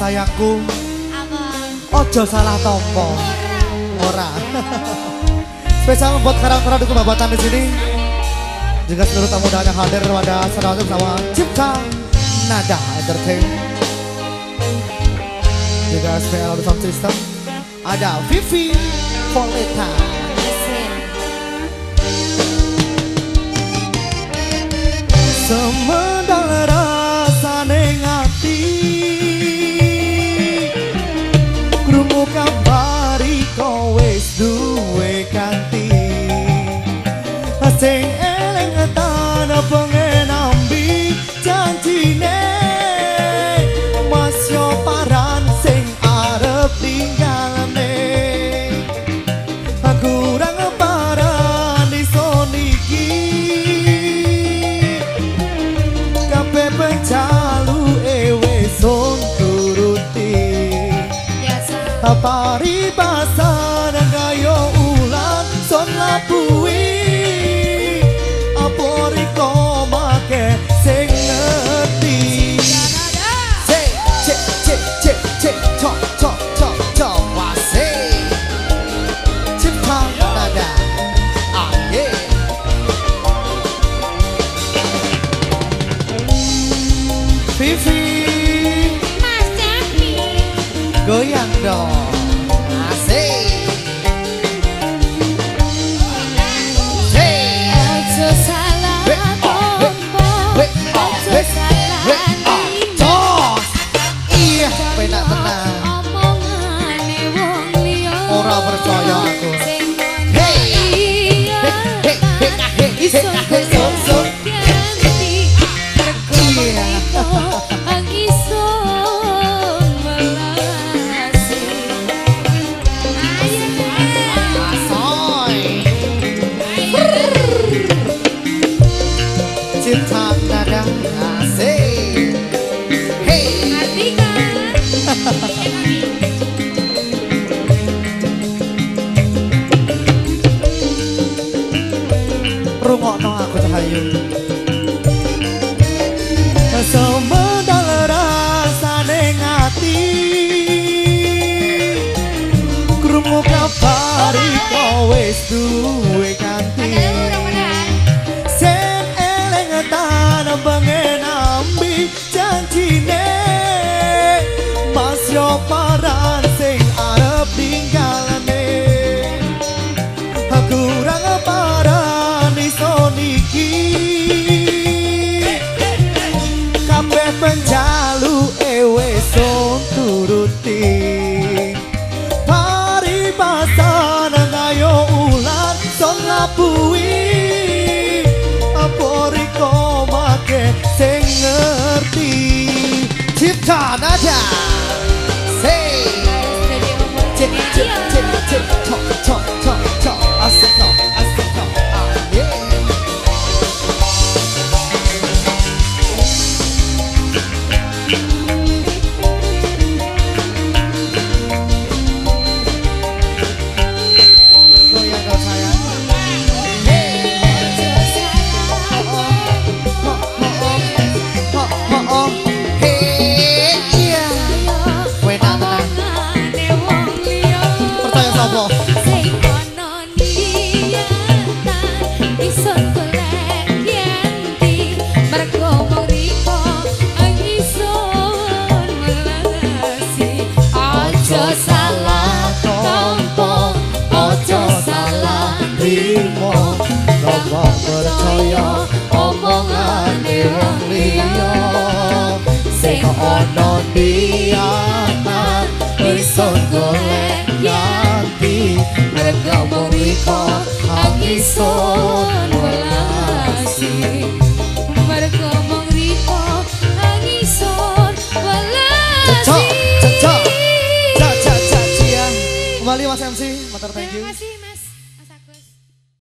sayangku. Apa? Ojo salah tompo. Ora. Spesial buat karakter dukung babatan di sini. Juga seluruh tamu undangan yang hadir pada saudara bersama Cipta Nada Entertain. Juga spesial audio sound system. Ada Vivi Poleta. Semendal rasane ngati krungu kabari kowe wis duwe kanthi sing eling tanah pengen ambi janjine masyo paran sing arep tinggalane kurang paran iso niki kabeh penjaluke wis turuti paribasan kaya ulan son labui apa riko make sing ngerti cek cek cek cek cek cok cok cok cok wase Cipta Nada aye Vivi Mas Devi goyang dong asik Ojo salah tombo Ojo salah nino iya penak tenang Omongane wong liya ora percaya aku Sing iya Iso sun ganti Mergo ang iso melasi Cipta Nada asik hey Ngerti kan? rungokno aku Cahayu semendal rasane ngati krungu kabari kowe wis duwe kanthi sen eling tanah bengen ambi janjine masyo paran sing arep tinggalane kurang paran iso niki kabeh penjaluke wis turuti paribasan kaya ulan son labui apa riko make sing ngerti Cipta Nada say cek cek cek cek cok cok cok cok asik cok asik cok yeah goyang dong sayang percaya sapa Sing kono niatan iso golek yanti mergo mung riko ang iso melasi aja salah tompo aja salah rimo nopo percaya omongane wong liya sing ana niatan